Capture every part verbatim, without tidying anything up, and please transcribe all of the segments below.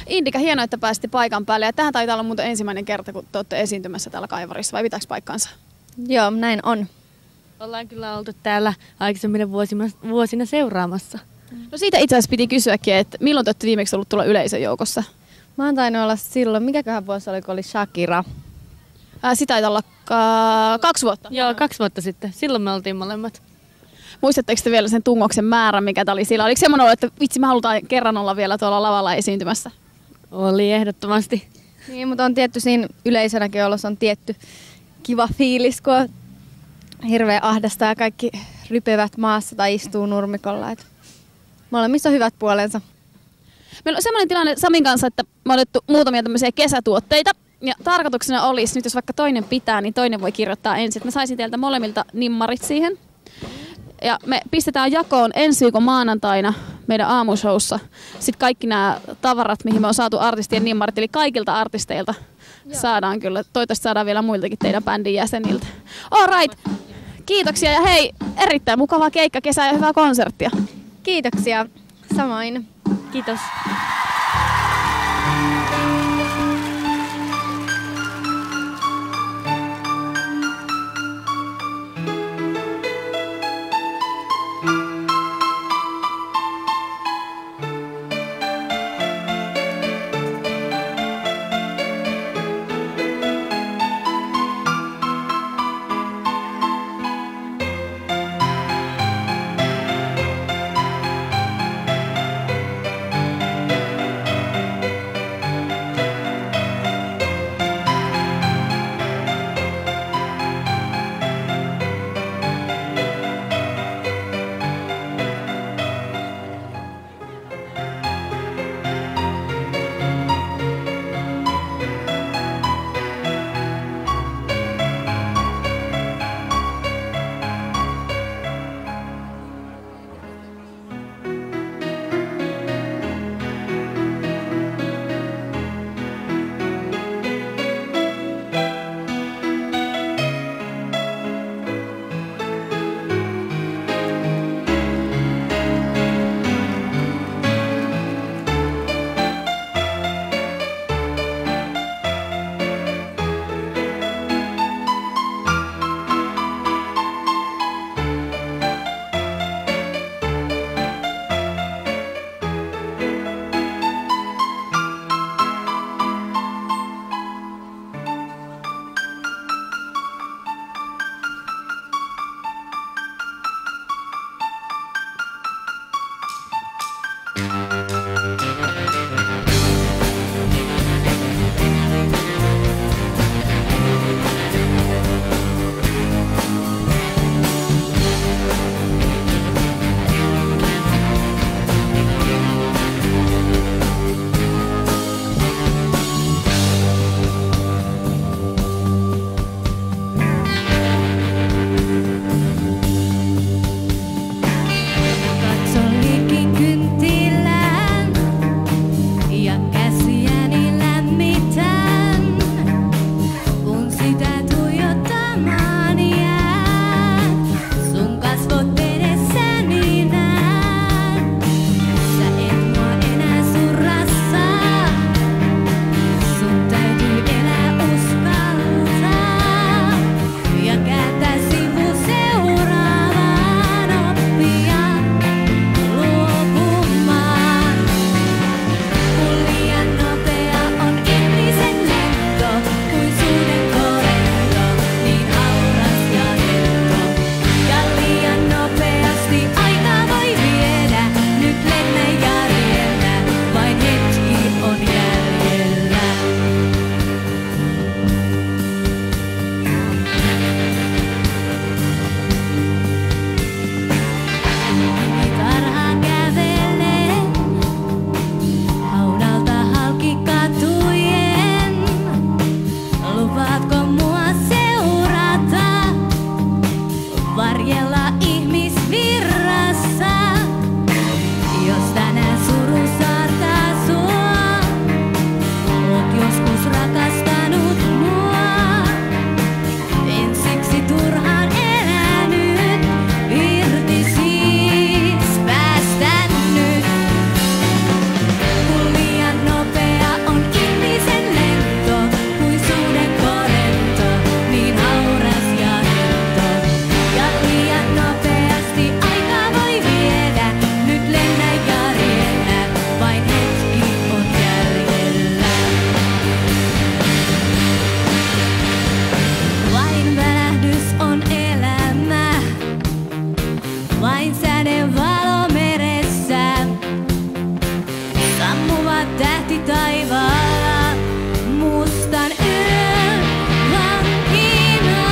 Indika, hienoa, että pääsitte paikan päälle. Ja tähän taitaa olla muuten ensimmäinen kerta, kun te olette esiintymässä täällä Kaivarissa, vai pitääkö paikkansa? Joo, näin on. Ollaan kyllä oltu täällä aikaisemmin vuosina, vuosina seuraamassa. No siitä itse asiassa piti kysyäkin, että milloin te olette viimeksi ollut tulla yleisön joukossa? Mä oon tainnut olla silloin, mikäköhän vuosi oli, kun oli Shakira. Ää, sitä taitaa olla ka- kaksi vuotta. Joo, kaksi vuotta sitten. Silloin me oltiin molemmat. Muistatteko te vielä sen tungoksen määrän, mikä tämä oli siellä? Oliko semmoinen olo, että vitsi, me halutaan kerran olla vielä tuolla lavalla esiintymässä? Oli ehdottomasti. Niin, mutta on tietty siinä yleisönäkin olossa on tietty kiva fiilis, kun on hirveä ahdasta ja kaikki rypevät maassa tai istuu nurmikolla. Et molemmissa on hyvät puolensa. Meillä on semmoinen tilanne Samin kanssa, että me on otettu muutamia tämmöisiä kesätuotteita. Ja tarkoituksena olisi, nyt jos vaikka toinen pitää, niin toinen voi kirjoittaa ensin. Mä saisin teiltä molemmilta nimmarit siihen. Ja me pistetään jakoon ensi viikon maanantaina meidän aamushowssa sitten kaikki nämä tavarat, mihin me on saatu artistien nimmarit. Eli kaikilta artisteilta Joo. saadaan kyllä. Toivottavasti saadaan vielä muiltakin teidän bändin jäseniltä. All right. Kiitoksia ja hei, erittäin mukavaa keikkakesää ja hyvää konserttia. Kiitoksia. Samoin. Kiitos. tähti taivaalla mustan yön vankina.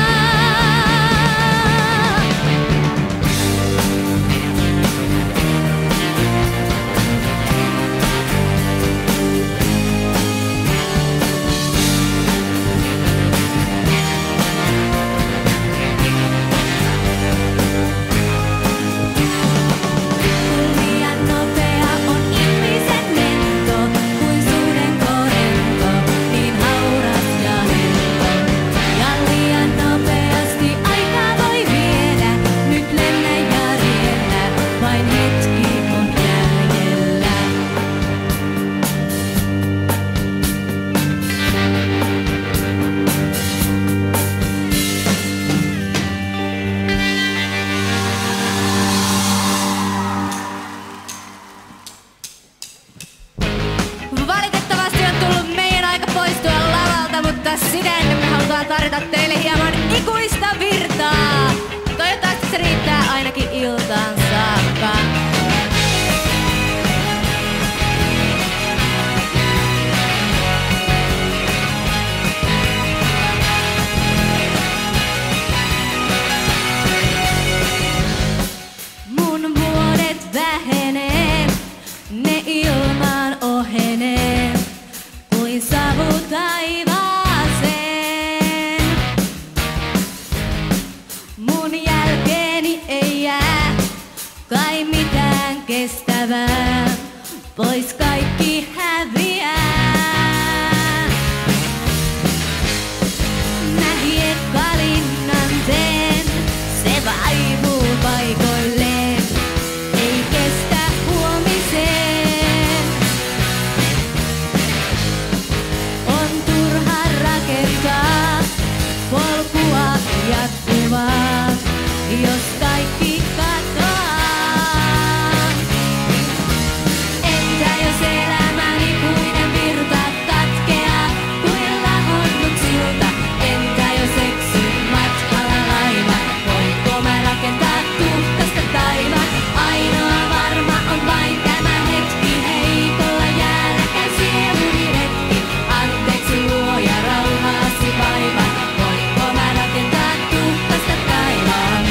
Liian nopea on ihmisen mento, kuin suden korento, niin hauras ja helppo. Ja liian nopeasti aika voi viedä, nyt lennä ja riennä, vain hetki on jäljellä. Valitettavasti on tullut meidän aika poistua lavalta, mutta sitä ennen me halutaan tarjota teille hieman ikuista virtaa. Toivottavasti se riittää ainakin iltaan saakka. Mun vuodet vähenee, ne ilmaan ohenee, kuin savu taivaaseen. Mun jälkeeni ei jää kai mitään kestävää, pois kaikki häviää. Mä hiekkalinnan teen, se vaivuu paikoilleen, ei kestä huomiseen. On turha rakentaa polkua jatkuvaa, jos kaikki katoaa. Entä jos elämäni kuinen virta katkeaa kuin lahonnut silta? Entä jos eksyn matkalla laiva? Voinko mä rakentaa tuhkasta taivaan? Ainoa varma on vain tämä hetki, heikolla jäällä käy sieluni retki. Anteeksi luoja, rauhaasi vaiva. Voinko mä rakentaa tuhkasta taivaan?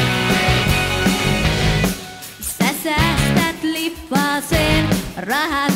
Sä säästät lippaaseen rahat